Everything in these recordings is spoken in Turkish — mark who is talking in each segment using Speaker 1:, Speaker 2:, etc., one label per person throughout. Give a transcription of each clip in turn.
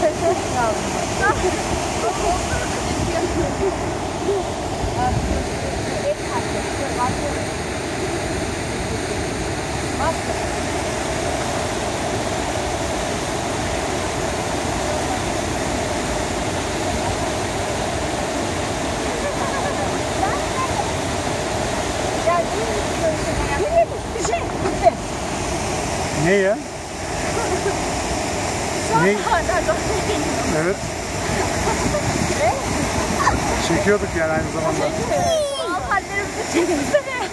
Speaker 1: Ne ya? Ne? Evet. Çekiyorduk yani aynı zamanda.
Speaker 2: Hallerimizi çekilsene.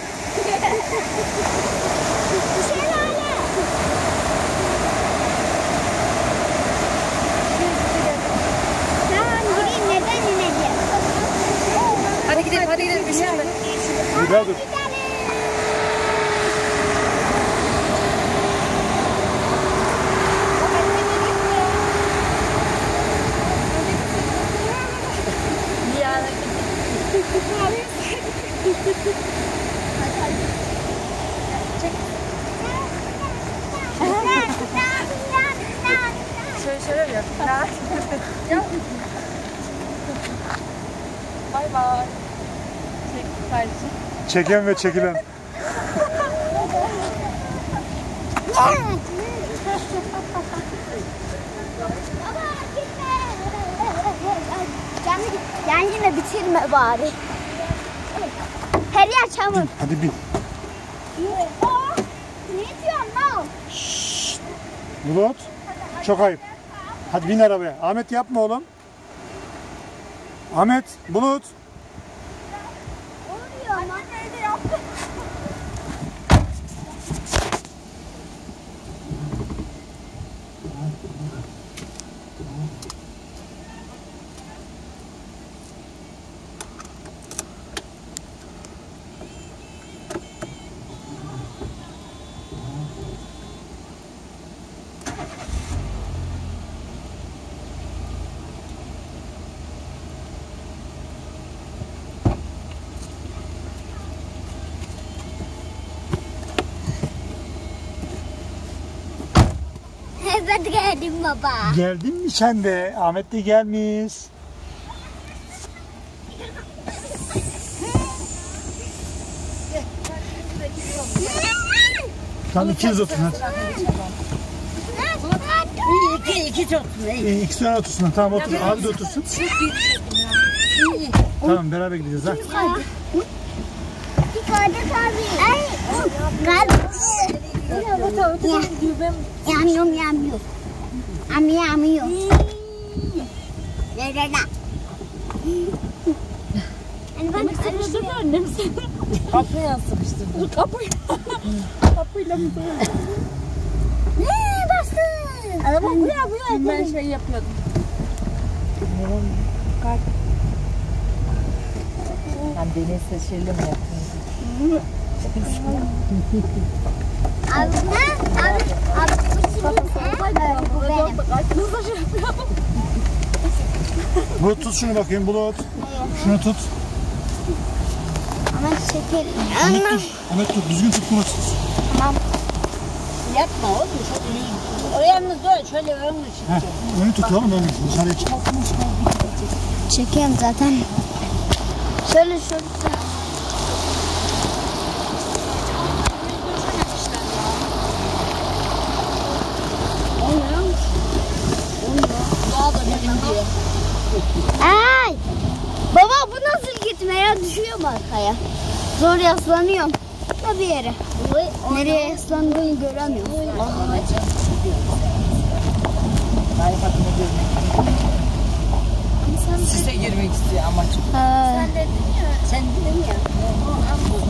Speaker 2: Hadi gidelim, hadi gidelim. Bir şey mi?
Speaker 1: Bir daha dur.
Speaker 2: Şöyle mi yapayım? Bay bay. Çek kardeşim.
Speaker 1: Çeken ve çekilen.
Speaker 3: Yan yine bitirme bari. Her yer çamur.
Speaker 1: Hadi bin.
Speaker 3: Ne diyorsun lan?
Speaker 1: Bulut. Çok ayıp. Hadi bin arabaya. Ahmet yapma oğlum. Ahmet, Bulut.
Speaker 3: Oluyor ama. Nerede yaptın? Evet geldim baba.
Speaker 1: Geldin mi sen de? Ahmet de gelmiş. Tam 200 otursun hadi.
Speaker 4: İki çok.
Speaker 1: İki tane otursun. Tamam otur. Abi de otursun. Tamam beraber gideceğiz ha.
Speaker 3: Yukarıda tabii. Ay. Yanıyorum yanıyorum. Amıyor. Ne? Ben
Speaker 2: Sıkıştırdı annem seni.
Speaker 4: Kapıya sıkıştırdım.
Speaker 2: Kapıyla mı böyle?
Speaker 3: ne bastın?
Speaker 4: Araba buraya.
Speaker 2: Ben şey yapıyordum.
Speaker 4: Ben denizde şeyle mi yapıyorum?
Speaker 1: Bulut tut şunu bakayım Bulut. Şunu tut.
Speaker 3: Ama şeker.
Speaker 1: Ahmet tut. Ahmet tut. Düzgün tut Bulut.
Speaker 3: Tamam.
Speaker 4: Yapma oğlum. Çok iyi. O yalnız böyle şöyle önünü
Speaker 1: Heh, önü tut oğlum önü. Dışarıya çık.
Speaker 3: Çekiyorum zaten. Şöyle. Ay! Baba bu nasıl gitme ya? Düşüyorum arkaya. Zor yaslanıyorum. Da bir yere. Nereye yaslandığını göremiyorum.
Speaker 4: Size girmek istiyor ama çok.
Speaker 3: Sen dedin ya.
Speaker 4: Sen dedin ya.